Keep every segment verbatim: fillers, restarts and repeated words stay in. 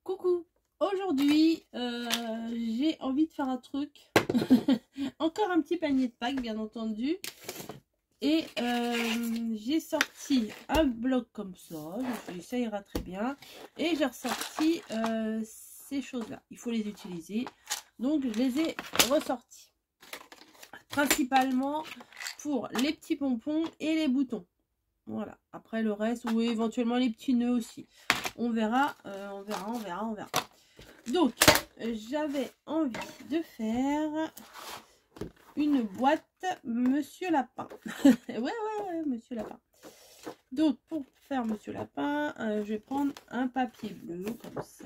Coucou, aujourd'hui euh, j'ai envie de faire un truc, encore un petit panier de Pâques bien entendu, et euh, j'ai sorti un bloc comme ça, je me suis dit ça ira très bien, et j'ai ressorti euh, ces choses là, il faut les utiliser, donc je les ai ressortis, principalement pour les petits pompons et les boutons. Voilà, après le reste, ou éventuellement les petits nœuds aussi. On verra, euh, on verra, on verra, on verra. Donc, j'avais envie de faire une boîte Monsieur Lapin. ouais, ouais, ouais, Monsieur Lapin. Donc, pour faire Monsieur Lapin, euh, je vais prendre un papier bleu, comme ça.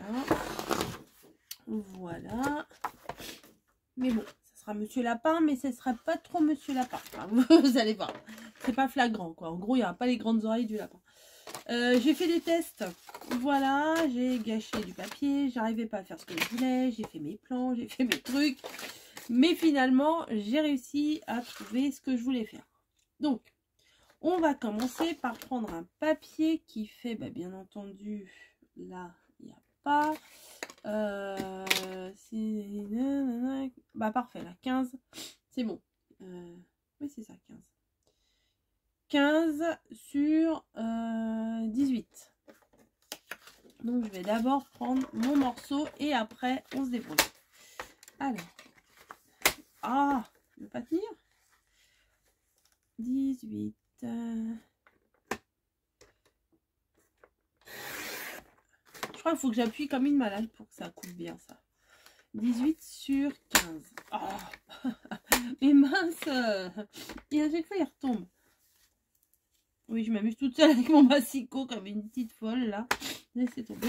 Voilà. Mais bon, ça sera Monsieur Lapin, mais ce ne sera pas trop Monsieur Lapin. Enfin, vous allez voir. C'est pas flagrant, quoi. En gros, il n'y aura pas les grandes oreilles du lapin. Euh, j'ai fait des tests, voilà, j'ai gâché du papier, j'arrivais pas à faire ce que je voulais, j'ai fait mes plans, j'ai fait mes trucs, mais finalement j'ai réussi à trouver ce que je voulais faire. Donc on va commencer par prendre un papier qui fait, bah, bien entendu, là il n'y a pas, euh, bah parfait, là quinze, c'est bon, euh, oui c'est ça, quinze. quinze sur euh, dix-huit. Donc je vais d'abord prendre mon morceau et après on se débrouille. Alors, ah, je ne veux pas tenir. dix-huit. Euh... Je crois qu'il faut que j'appuie comme une malade pour que ça coupe bien ça. dix-huit sur quinze. Oh. Mais mince. Et à chaque fois il retombe. Oui, je m'amuse toute seule avec mon massicot comme une petite folle là. Laissez tomber.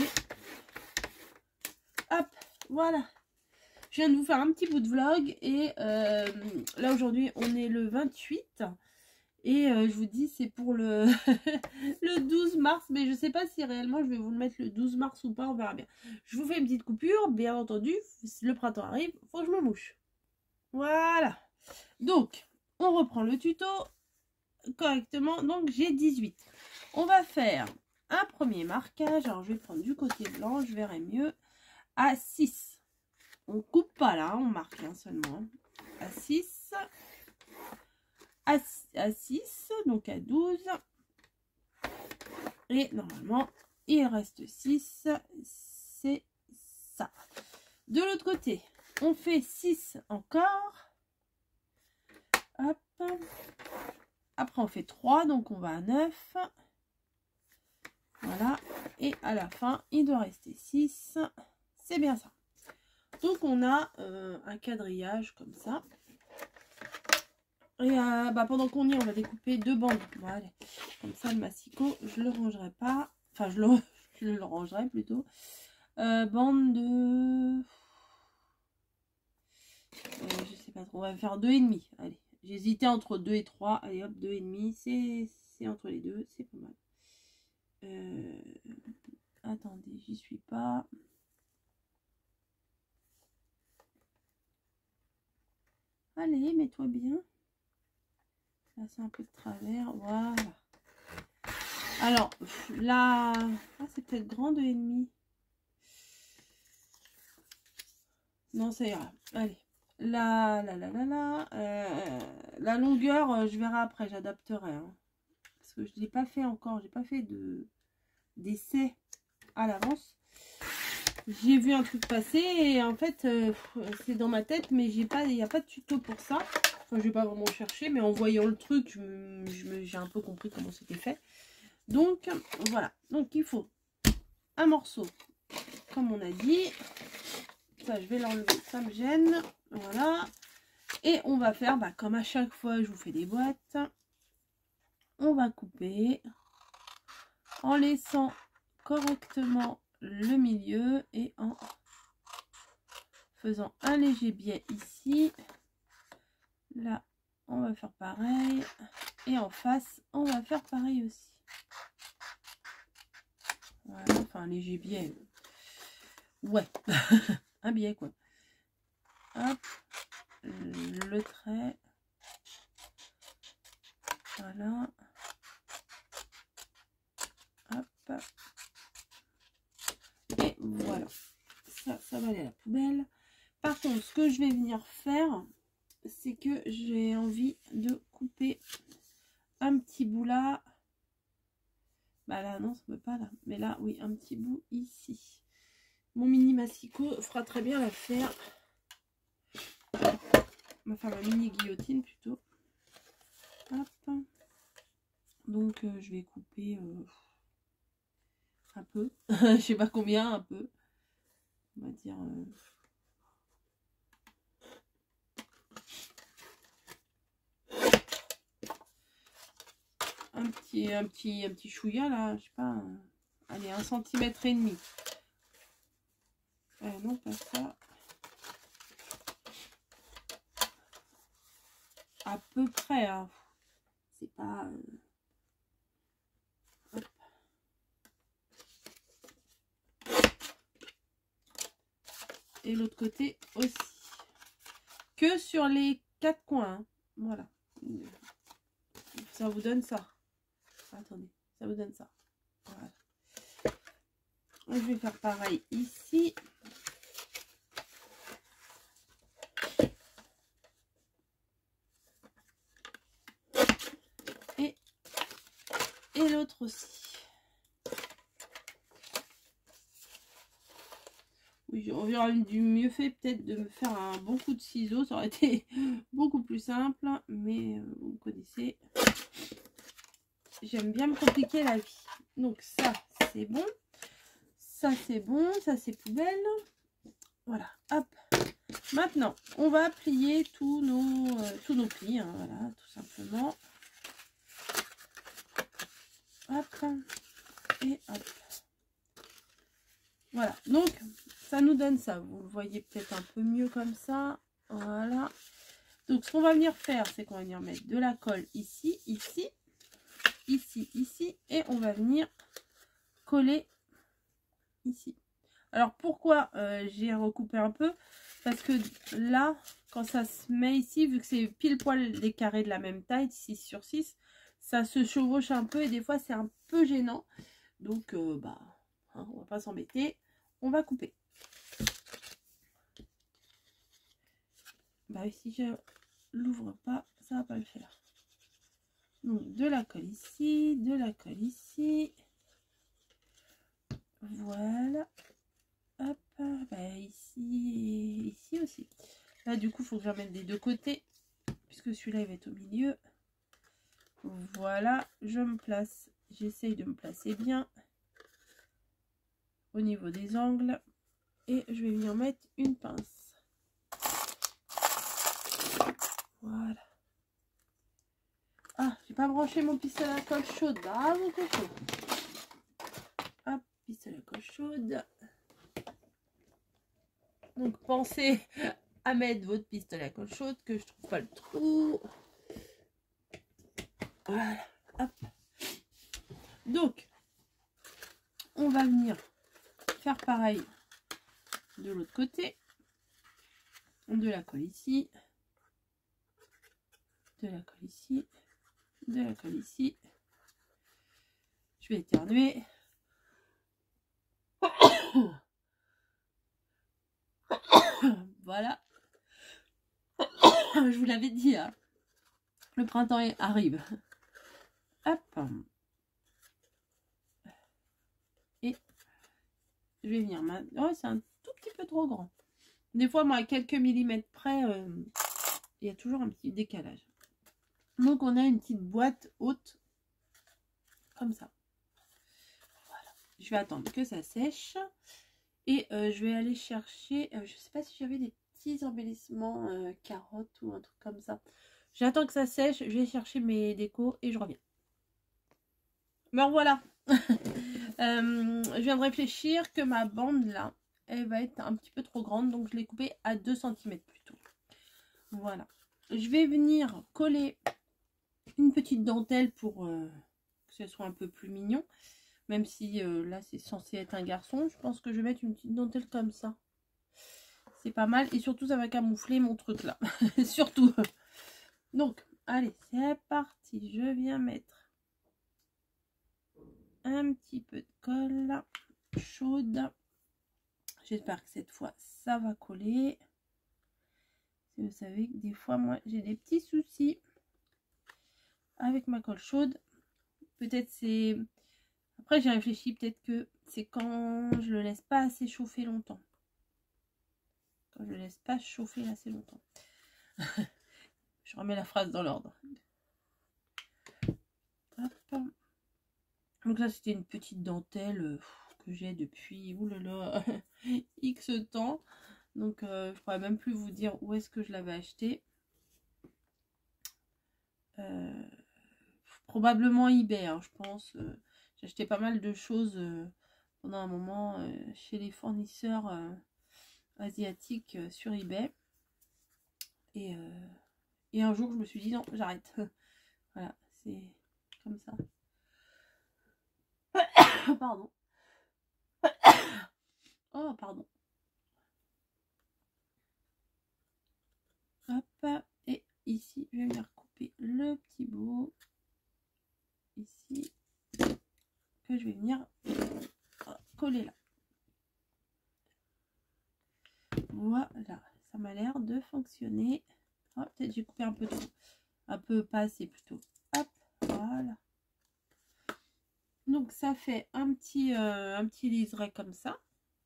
Hop, voilà. Je viens de vous faire un petit bout de vlog et euh, là aujourd'hui on est le vingt-huit et euh, je vous dis c'est pour le, le douze mars, mais je sais pas si réellement je vais vous le mettre le douze mars ou pas, on verra bien. Je vous fais une petite coupure, bien entendu, le printemps arrive, faut que je me mouche. Voilà. Donc, on reprend le tuto correctement, donc j'ai dix-huit. On va faire un premier marquage, alors je vais prendre du côté blanc, je verrai mieux, à six. On coupe pas là, on marque hein, seulement. À six. À, à six, donc à douze. Et normalement, il reste six. C'est ça. De l'autre côté, on fait six encore. Hop. Après, on fait trois, donc on va à neuf. Voilà. Et à la fin, il doit rester six. C'est bien ça. Donc on a euh, un quadrillage comme ça. Et euh, bah, pendant qu'on y est, on va découper deux bandes. Voilà. Comme ça, le massicot, je le rangerai pas. Enfin, je le, je le rangerai plutôt. Euh, bande de... Euh, je sais pas trop. On va faire deux et demi. Allez, j'hésitais entre deux et trois. Allez hop, deux et demi. C'est entre les deux. C'est pas mal. Euh... Attendez, j'y suis pas. Allez, mets-toi bien. Là, c'est un peu de travers. Voilà. Alors, là... Ah, c'est peut-être grand deux et demi. Non, ça ira. Allez. Là, là, là, là, là. Euh, la longueur, euh, je verrai après. J'adapterai. Hein. Parce que je ne l'ai pas fait encore. J'ai pas fait de d'essai à l'avance. J'ai vu un truc passer et en fait euh, c'est dans ma tête, mais j'ai pas, il n'y a pas de tuto pour ça. Enfin, je vais pas vraiment chercher, mais en voyant le truc, j'ai un peu compris comment c'était fait. Donc voilà. Donc il faut un morceau, comme on a dit. Ça, je vais l'enlever, ça me gêne. Voilà. Et on va faire, bah, comme à chaque fois, je vous fais des boîtes. On va couper en laissant correctement le milieu et en faisant un léger biais ici. Là, on va faire pareil. Et en face, on va faire pareil aussi. Voilà, enfin un léger biais. Ouais, un biais quoi. Hop, le trait. Voilà. Hop. Et Voilà. Ça, ça va aller à la poubelle. Par contre, ce que je vais venir faire, c'est que j'ai envie de couper un petit bout là. Bah là, non, ça ne peut pas là. Mais là, oui, un petit bout ici. Mon mini massicot fera très bien l'affaire. Enfin, ma mini guillotine plutôt. Hop. Donc, euh, je vais couper euh, un peu. Je sais pas combien, un peu. On va dire... Euh... Un petit, un petit, un petit chouïa là, je sais pas. Euh... Allez, un centimètre et demi. Euh, non, pas ça. À peu près, hein. C'est pas... Euh... Hop. Et l'autre côté aussi. Que sur les quatre coins. Hein. Voilà. Ça vous donne ça. Attendez, ça vous donne ça. Voilà. Je vais faire pareil ici. Et, et l'autre aussi. Oui, j'aurais du mieux fait peut-être de me faire un bon coup de ciseaux. Ça aurait été beaucoup plus simple. Mais euh, vous me connaissez. J'aime bien me compliquer la vie. Donc ça, c'est bon. Ça, c'est bon. Ça, c'est poubelle. Voilà. Hop. Maintenant, on va plier tous nos, euh, tous nos plis. Hein, voilà, tout simplement. Hop. Et hop. Voilà. Donc, ça nous donne ça. Vous le voyez peut-être un peu mieux comme ça. Voilà. Donc, ce qu'on va venir faire, c'est qu'on va venir mettre de la colle ici, ici, ici, ici. Et on va venir coller ici. Alors, pourquoi euh, j'ai recoupé un peu? Parce que là, quand ça se met ici, vu que c'est pile poil des carrés de la même taille, six sur six, ça se chevauche un peu et des fois, c'est un peu gênant. Donc, euh, bah, hein, on va pas s'embêter. On va couper. Bah, si je l'ouvre pas, ça va pas le faire. Donc, de la colle ici, de la colle ici. Voilà. Hop, bah ici et ici aussi. Là, du coup, il faut que j'en mette des deux côtés, puisque celui-là, il va être au milieu. Voilà, je me place. J'essaye de me placer bien au niveau des angles. Et je vais venir mettre une pince. Voilà. Ah, j'ai pas branché mon pistolet à colle chaude. Bravo, coco. Hop, pistolet à colle chaude. Donc, pensez à mettre votre pistolet à colle chaude, que je trouve pas le trou. Voilà. Hop. Donc, on va venir faire pareil de l'autre côté. De la colle ici. De la colle ici. De la colle ici. Je vais éternuer. Voilà. Je vous l'avais dit, hein. Le printemps arrive. Hop. Et je vais venir maintenant. Oh, c'est un tout petit peu trop grand. Des fois, moi, à quelques millimètres près, euh, il y a toujours un petit décalage. Donc, on a une petite boîte haute. Comme ça. Voilà. Je vais attendre que ça sèche. Et euh, je vais aller chercher, euh, je sais pas si j'avais des petits embellissements euh, carottes ou un truc comme ça. J'attends que ça sèche, je vais chercher mes décos et je reviens. Me revoilà. euh, je viens de réfléchir que ma bande là, elle va être un petit peu trop grande, donc je l'ai coupée à deux centimètres plutôt. Voilà. Je vais venir coller une petite dentelle pour euh, que ce soit un peu plus mignon. Même si euh, là c'est censé être un garçon, je pense que je vais mettre une petite dentelle comme ça. C'est pas mal et surtout ça va camoufler mon truc là. Surtout. Donc, allez, c'est parti. Je viens mettre un petit peu de colle chaude. J'espère que cette fois, ça va coller. Vous savez que des fois, moi, j'ai des petits soucis avec ma colle chaude. Peut-être c'est... Après, j'ai réfléchi, peut-être que c'est quand je le laisse pas assez chauffer longtemps. Quand je le laisse pas chauffer assez longtemps. Je remets la phrase dans l'ordre. Donc là, c'était une petite dentelle que j'ai depuis oulala, X temps. Donc, euh, je pourrais même plus vous dire où est-ce que je l'avais acheté. Euh, probablement eBay, hein, je pense. Euh, j'ai acheté pas mal de choses euh, pendant un moment euh, chez les fournisseurs euh, asiatiques euh, sur eBay. Et, euh, et un jour, je me suis dit non, j'arrête. Voilà, c'est comme ça. Pardon. Oh, pardon. Hop, et ici, je vais venir couper le petit bout. Ici, que je vais venir coller là. Voilà, ça m'a l'air de fonctionner. Oh, peut-être j'ai coupé un peu trop. Un peu pas assez plutôt. Hop, voilà. Donc ça fait un petit, euh, un petit liseré comme ça.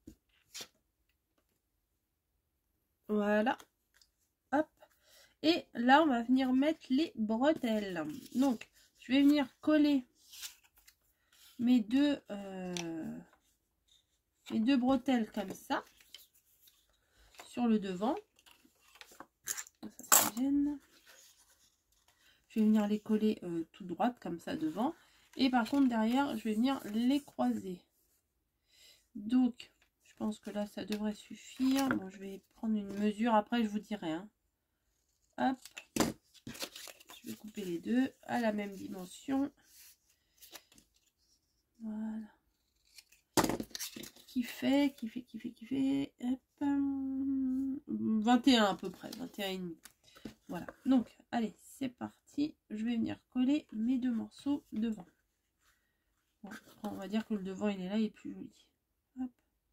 Voilà. Hop. Et là, on va venir mettre les bretelles. Donc, je vais venir coller mes deux, euh, mes deux bretelles comme ça sur le devant. Ça, ça gêne. Je vais venir les coller euh, tout droite comme ça devant. Et par contre, derrière, je vais venir les croiser. Donc, je pense que là, ça devrait suffire. Bon, je vais prendre une mesure. Après, je vous dirai. Hein. Hop. Je vais couper les deux à la même dimension. Voilà. Qui fait, qui fait, qui fait, qui fait. Hop. vingt et un à peu près. vingt et un et demi. Voilà. Donc, allez, c'est parti. Je vais venir coller mes deux morceaux devant. Bon, on va dire que le devant, il est là, il est plus joli. Hop.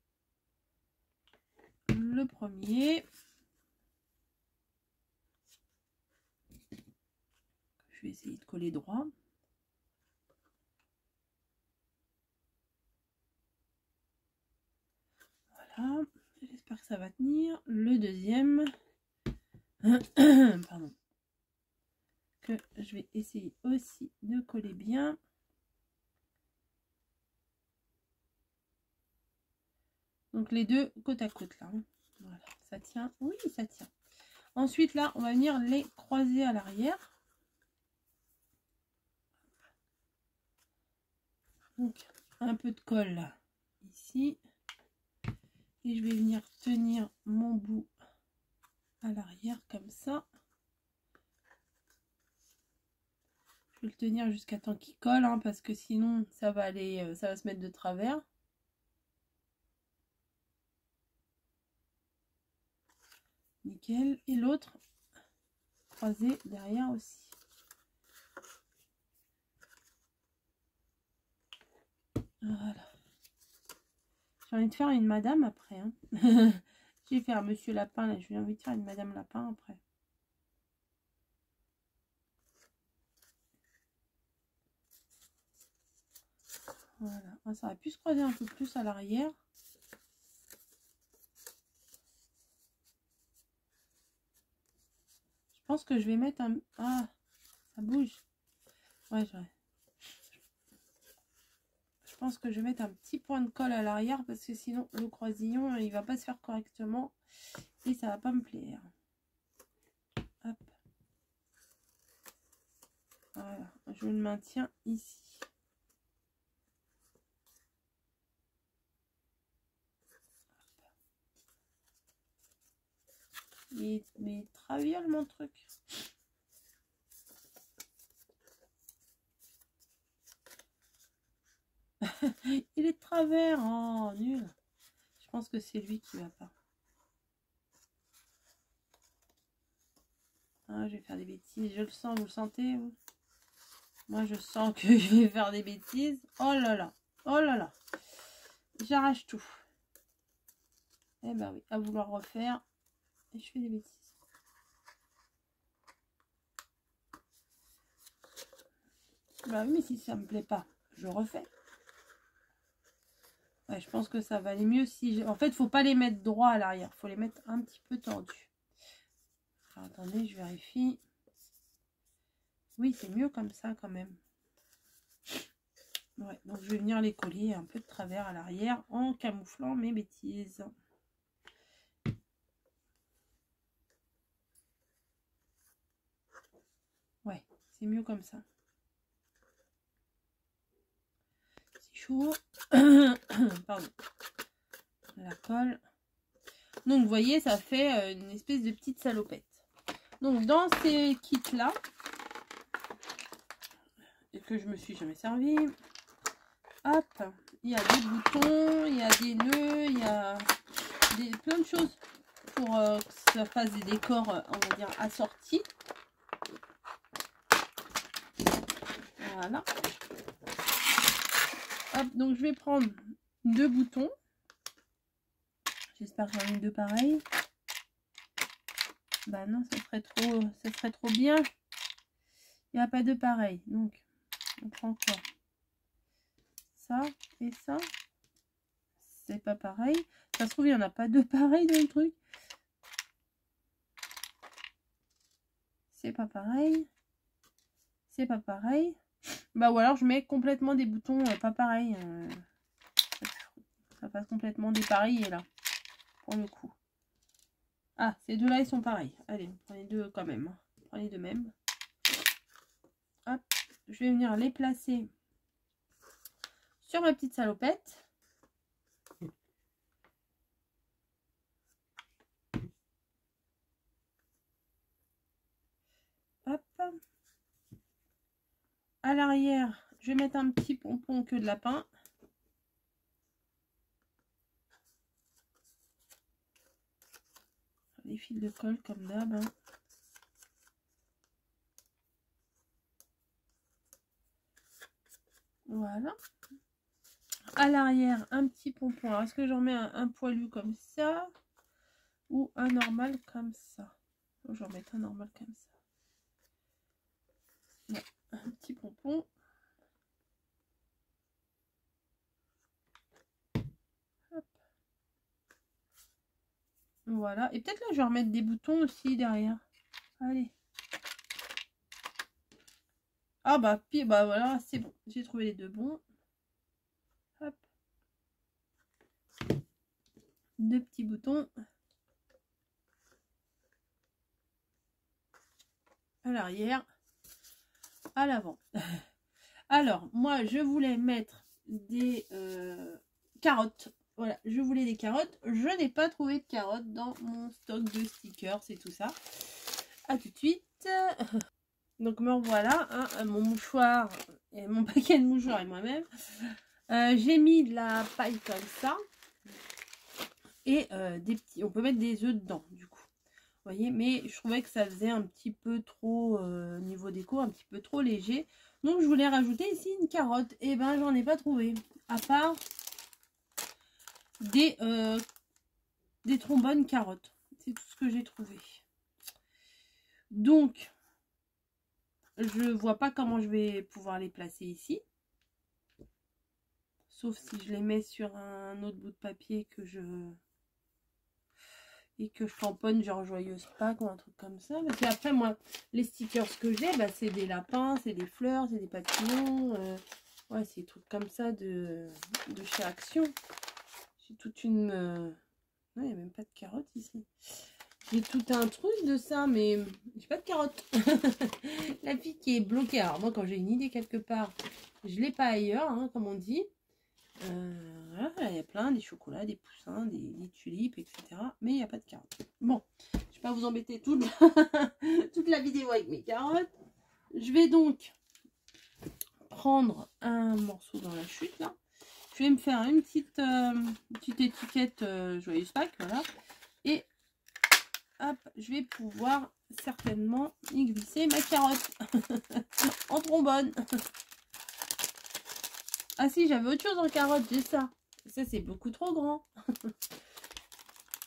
Le premier. Je vais essayer de coller droit. Voilà. J'espère que ça va tenir. Le deuxième. Pardon. Que je vais essayer aussi de coller bien. Donc les deux côte à côte là. Voilà, ça tient. Oui, ça tient. Ensuite là, on va venir les croiser à l'arrière. Donc un peu de colle là, ici. Et je vais venir tenir mon bout à l'arrière comme ça. Je vais le tenir jusqu'à temps qu'il colle, hein, parce que sinon ça va aller, ça va se mettre de travers. Nickel. Et l'autre croisé derrière aussi. Voilà. J'ai envie de faire une madame après. Hein. J'ai fait un monsieur lapin là. J'ai envie de faire une madame lapin après. Voilà. Ça aurait pu se croiser un peu plus à l'arrière. Je pense que je vais mettre un... Ah, ça bouge. Ouais, je... je pense que je vais mettre un petit point de colle à l'arrière parce que sinon le croisillon il va pas se faire correctement et ça va pas me plaire. Hop. Voilà, je le maintiens ici. Et, mais traviole mon truc. Il est de travers. Oh, nul. Je pense que c'est lui qui va pas. Ah, je vais faire des bêtises. Je le sens, vous le sentez vous? Moi, je sens que je vais faire des bêtises. Oh là là. Oh là là. J'arrache tout. Eh ben oui, à vouloir refaire. Et je fais des bêtises. Bah oui, mais si ça me plaît pas, je refais. Ouais, je pense que ça va aller mieux si... En fait, faut pas les mettre droit à l'arrière. Faut les mettre un petit peu tendus. Alors, attendez, je vérifie. Oui, c'est mieux comme ça quand même. Ouais, donc je vais venir les coller un peu de travers à l'arrière en camouflant mes bêtises. Ouais, c'est mieux comme ça. C'est chaud. Pardon. La colle. Donc, vous voyez, ça fait une espèce de petite salopette. Donc, dans ces kits-là, et que je me suis jamais servi, hop, il y a des boutons, il y a des nœuds, il y a des, plein de choses pour euh, que ça fasse des décors, on va dire, assortis. Voilà. Hop, donc je vais prendre deux boutons. J'espère que j'en ai deux pareils. Bah non, ça serait trop, ça serait trop bien. Il n'y a pas de pareil. Donc, on prend quoi? Ça et ça. C'est pas pareil. Ça se trouve, il n'y en a pas deux pareils dans le truc. C'est pas pareil. C'est pas pareil. Bah ou alors je mets complètement des boutons euh, pas pareils. Euh, ça passe complètement dépareillé là. Pour le coup. Ah, ces deux-là, ils sont pareils. Allez, on prend les deux quand même. On prend les deux mêmes. Hop, je vais venir les placer sur ma petite salopette. Hop. À l'arrière, je vais mettre un petit pompon queue de lapin. Les fils de colle comme d'hab. Hein. Voilà. À l'arrière, un petit pompon. Alors, est-ce que j'en mets un, un poilu comme ça ou un normal comme ça? Je vais en mettre un normal comme ça. Ouais, un petit pompon. Hop. Voilà. Et peut-être là, je vais remettre des boutons aussi derrière. Allez. Ah bah, puis, bah voilà, c'est bon. J'ai trouvé les deux bons. Hop. Deux petits boutons. À l'arrière. À l'avant. Alors, moi, je voulais mettre des euh, carottes. Voilà, je voulais des carottes. Je n'ai pas trouvé de carottes dans mon stock de stickers et tout ça. À tout de suite. Donc, me revoilà. Hein, mon mouchoir, et mon paquet de mouchoirs et moi-même. Euh, J'ai mis de la paille comme ça. Et euh, des petits. On peut mettre des œufs dedans, du coup. Vous voyez, mais je trouvais que ça faisait un petit peu trop, euh, niveau déco, un petit peu trop léger. Donc, je voulais rajouter ici une carotte. Et ben, j'en ai pas trouvé. À part des, euh, des trombones carottes. C'est tout ce que j'ai trouvé. Donc, je vois pas comment je vais pouvoir les placer ici. Sauf si je les mets sur un autre bout de papier que je... et que je tamponne genre joyeuse Pâques ou un truc comme ça. Parce qu'après, moi, les stickers que j'ai, bah, c'est des lapins, c'est des fleurs, c'est des papillons. Euh, ouais, c'est des trucs comme ça de, de chez Action. J'ai toute une... Euh... Non, il n'y a même pas de carottes ici. J'ai tout un truc de ça, mais j'ai pas de carottes. La fille qui est bloquée. Alors moi, quand j'ai une idée quelque part, je l'ai pas ailleurs, hein, comme on dit. Euh, voilà, il y a plein, des chocolats, des poussins, des, des tulipes, et cetera. Mais il n'y a pas de carottes. Bon, je ne vais pas vous embêter toute la, toute la vidéo avec mes carottes. Je vais donc prendre un morceau dans la chute, là. Je vais me faire une petite, euh, une petite étiquette euh, joyeuse Pâques, voilà. Et hop, je vais pouvoir certainement y glisser ma carotte en trombone. Ah si, j'avais autre chose en carotte, j'ai ça. Ça, c'est beaucoup trop grand.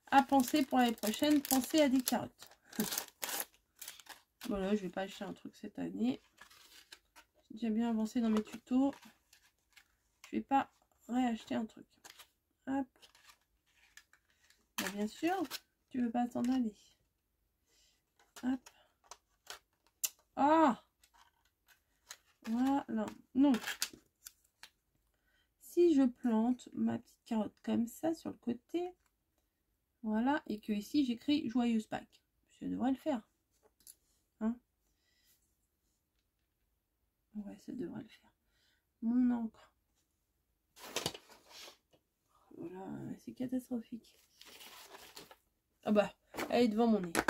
à penser pour l'année prochaine, pensez à des carottes. Voilà, je vais pas acheter un truc cette année. J'ai déjà bien avancé dans mes tutos. Je vais pas réacheter un truc. Hop. Bah, bien sûr, tu veux pas t'en aller. Hop. Ah, voilà. Donc, si je plante ma petite carotte comme ça sur le côté, voilà, et que ici j'écris joyeuse Pâques, je devrais le faire. Hein, ouais, ça devrait le faire. Mon encre. Voilà, c'est catastrophique. Ah bah, elle est devant mon nez.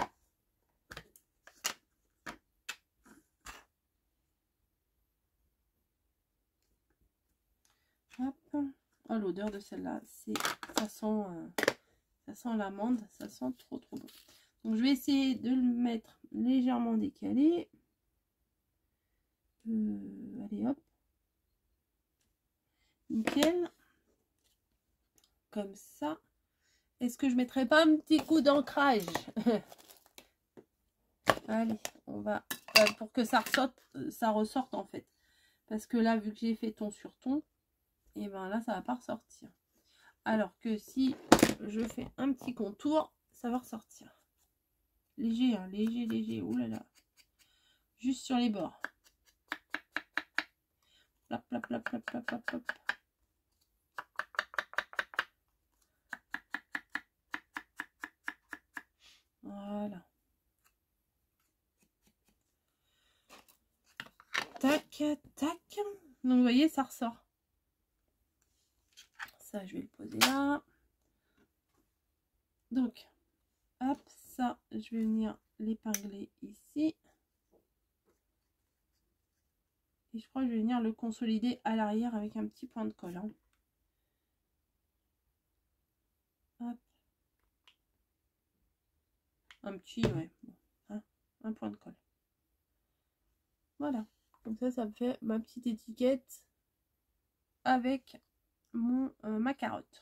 Hop. Oh, l'odeur de celle-là, c'est ça sent euh, ça sent l'amande, ça sent trop trop bon. Donc je vais essayer de le mettre légèrement décalé. Euh, allez hop. Nickel. Comme ça. Est-ce que je mettrai pas un petit coup d'ancrage? Allez, on va euh, pour que ça ressorte, ça ressorte en fait. Parce que là, vu que j'ai fait ton sur ton, et ben là, ça va pas ressortir. Alors que si je fais un petit contour, ça va ressortir. Léger, hein, léger, léger. Ouh là là. Juste sur les bords. Plap, plap, plap, plap, plap, plap, plap. Voilà. Tac, tac. Donc, vous voyez, ça ressort. Ça, je vais le poser là. Donc, hop, ça, je vais venir l'épingler ici. Et je crois que je vais venir le consolider à l'arrière avec un petit point de colle. Hein. Hop. Un petit, ouais. Hein, un point de colle. Voilà. Comme ça, ça me fait ma petite étiquette avec mon euh, ma carotte.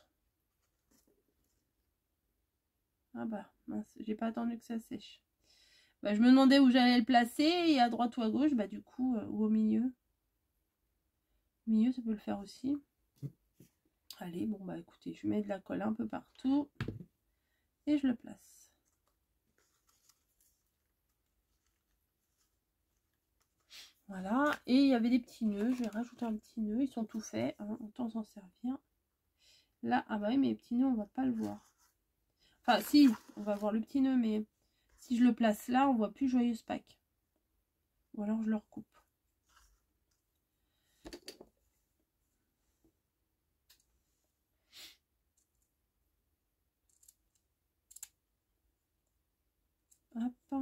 Ah bah, mince, j'ai pas attendu que ça sèche. Bah, je me demandais où j'allais le placer, et à droite ou à gauche, bah du coup, euh, ou au milieu. Au milieu, ça peut le faire aussi. Allez, bon bah écoutez, je mets de la colle un peu partout et je le place. Voilà, et il y avait des petits nœuds, je vais rajouter un petit nœud, ils sont tout faits, hein, autant s'en servir. Là, ah bah oui, mais les petits nœuds, on va pas le voir. Enfin, si, on va voir le petit nœud, mais si je le place là, on voit plus joyeuse Pâques. Ou alors je le recoupe. Hop.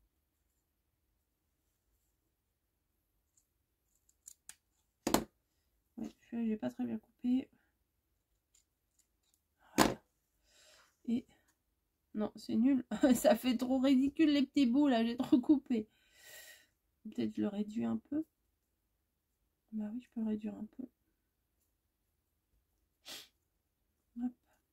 Ouais, j'ai pas très bien coupé. Voilà. Et non, c'est nul. Ça fait trop ridicule les petits bouts là, j'ai trop coupé. Peut-être je le réduis un peu. Bah oui, je peux le réduire un peu. Hop.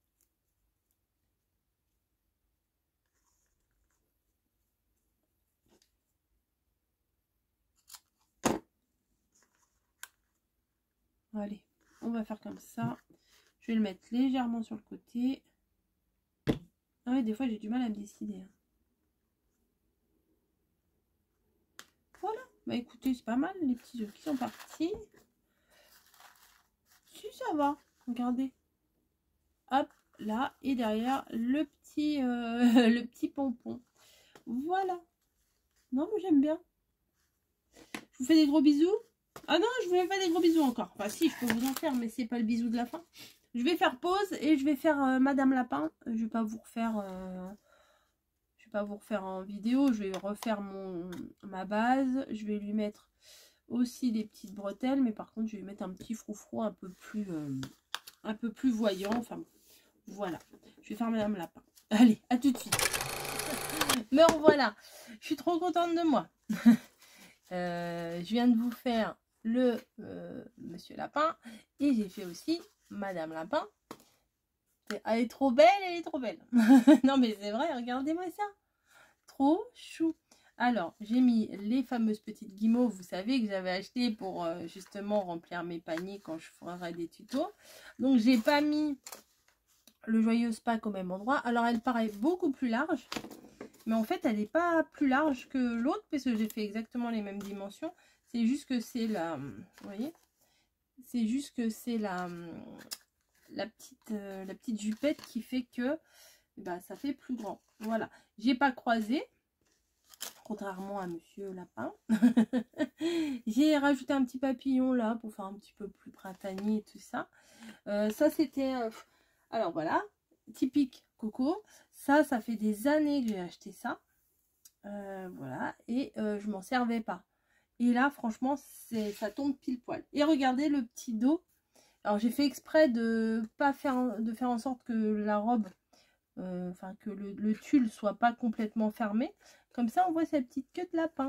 Allez, on va faire comme ça. Je vais le mettre légèrement sur le côté. Ah oui, des fois j'ai du mal à me décider. Hein. Voilà, bah écoutez, c'est pas mal les petits œufs qui sont partis. Si ça va, regardez. Hop, là, et derrière le petit, euh, le petit pompon. Voilà. Non, mais j'aime bien. Je vous fais des gros bisous. Ah non, je ne vous fais pas des gros bisous encore. Enfin si, je peux vous en faire, mais c'est pas le bisou de la fin. Je vais faire pause et je vais faire euh, Madame Lapin. Je vais pas vous refaire... Euh, je vais pas vous refaire en vidéo. Je vais refaire mon ma base. Je vais lui mettre aussi des petites bretelles. Mais par contre, je vais lui mettre un petit froufrou un peu plus... Euh, un peu plus voyant. Enfin, voilà. Je vais faire Madame Lapin. Allez, à tout de suite. Me revoilà. Je suis trop contente de moi. euh, je viens de vous faire le euh, Monsieur Lapin et j'ai fait aussi Madame Lapin. Elle est trop belle, elle est trop belle. Non mais c'est vrai, regardez-moi ça. Trop chou. Alors, j'ai mis les fameuses petites guimauves, vous savez, que j'avais acheté pour euh, justement remplir mes paniers quand je ferai des tutos. Donc, j'ai pas mis le Joyeuse Pâques au même endroit. Alors, elle paraît beaucoup plus large. Mais en fait, elle n'est pas plus large que l'autre, parce que j'ai fait exactement les mêmes dimensions. C'est juste que c'est la... Vous voyez? C'est juste que c'est la, la, petite, euh, la petite jupette qui fait que bah, ça fait plus grand. Voilà. J'ai pas croisé. Contrairement à Monsieur Lapin. J'ai rajouté un petit papillon là pour faire un petit peu plus printanier et tout ça. Euh, ça c'était... Euh... Alors voilà, typique Coco. Ça, ça fait des années que j'ai acheté ça. Euh, voilà, et euh, je m'en servais pas. Et là, franchement, c'est ça tombe pile poil. Et regardez le petit dos. Alors j'ai fait exprès de pas faire, de faire en sorte que la robe... Euh, enfin que le, le tulle soit pas complètement fermé, comme ça on voit sa petite queue de lapin.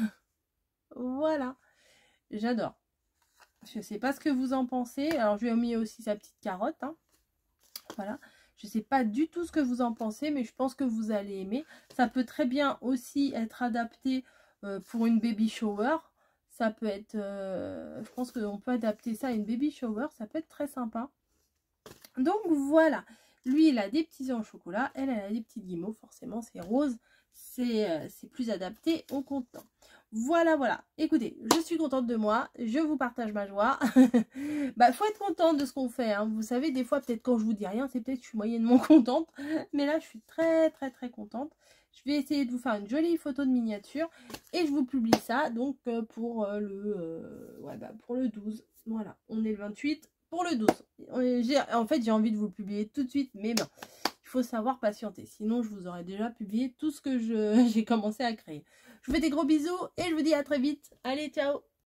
Voilà, j'adore. Je sais pas ce que vous en pensez. Alors je lui ai mis aussi sa petite carotte, hein. Voilà, je sais pas du tout ce que vous en pensez, mais je pense que vous allez aimer. Ça peut très bien aussi être adapté euh, pour une baby shower. Ça peut être euh, je pense qu'on peut adapter ça à une baby shower, ça peut être très sympa. Donc voilà. Lui, il a des petits œufs en chocolat. Elle, elle a des petites guimauves. Forcément, c'est rose. C'est euh, plus adapté au contenant. Voilà, voilà. Écoutez, je suis contente de moi. Je vous partage ma joie. Bah, faut être contente de ce qu'on fait. Hein. Vous savez, des fois, peut-être quand je vous dis rien, c'est peut-être que je suis moyennement contente. Mais là, je suis très, très, très contente. Je vais essayer de vous faire une jolie photo de miniature. Et je vous publie ça, donc, euh, pour, euh, le, euh, ouais, bah, pour le douze. Voilà, on est le vingt-huit. Pour le douze. En fait, j'ai envie de vous le publier tout de suite, mais bon, il faut savoir patienter. Sinon, je vous aurais déjà publié tout ce que j'ai commencé à créer. Je vous fais des gros bisous et je vous dis à très vite. Allez, ciao!